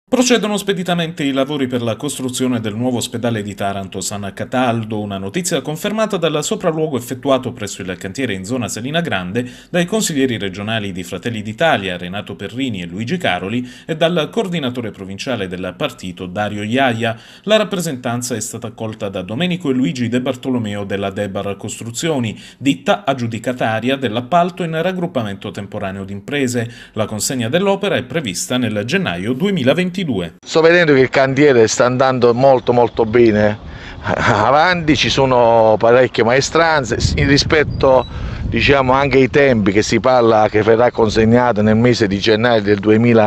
Procedono speditamente i lavori per la costruzione del nuovo ospedale di Taranto San Cataldo, una notizia confermata dal sopralluogo effettuato presso il cantiere in zona Selina Grande dai consiglieri regionali di Fratelli d'Italia Renato Perrini e Luigi Caroli e dal coordinatore provinciale del partito Dario Iaia. La rappresentanza è stata accolta da Domenico e Luigi De Bartolomeo della Debar Costruzioni, ditta aggiudicataria dell'appalto in raggruppamento temporaneo d'imprese. La consegna dell'opera è prevista nel gennaio 2022. Sto vedendo che il cantiere sta andando molto bene avanti, ci sono parecchie maestranze rispetto, diciamo, anche ai tempi che si parla che verrà consegnato nel mese di gennaio del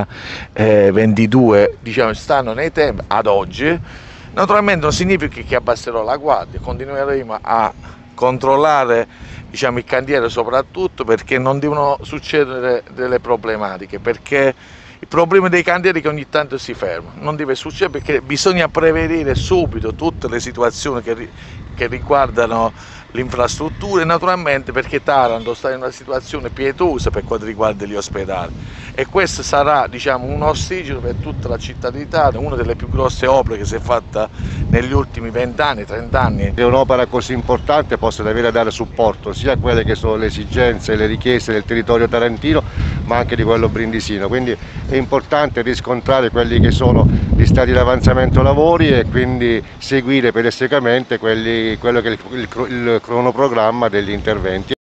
2022, diciamo, stanno nei tempi ad oggi. Naturalmente non significa che abbasserò la guardia, continueremo a controllare, diciamo, il cantiere, soprattutto perché non devono succedere delle problematiche, perché il problema dei cantieri è che ogni tanto si ferma, non deve succedere perché bisogna prevenire subito tutte le situazioni che riguardano l'infrastruttura e naturalmente perché Taranto sta in una situazione pietosa per quanto riguarda gli ospedali e questo sarà, diciamo, un ossigeno per tutta la città di Taranto, una delle più grosse opere che si è fatta negli ultimi 20 anni, 30 anni. Che un'opera così importante possa davvero dare supporto sia a quelle che sono le esigenze e le richieste del territorio tarantino ma anche di quello brindisino, quindi è importante riscontrare quelli che sono gli stati di avanzamento lavori e quindi seguire pedissequamente quello che è il cronoprogramma degli interventi.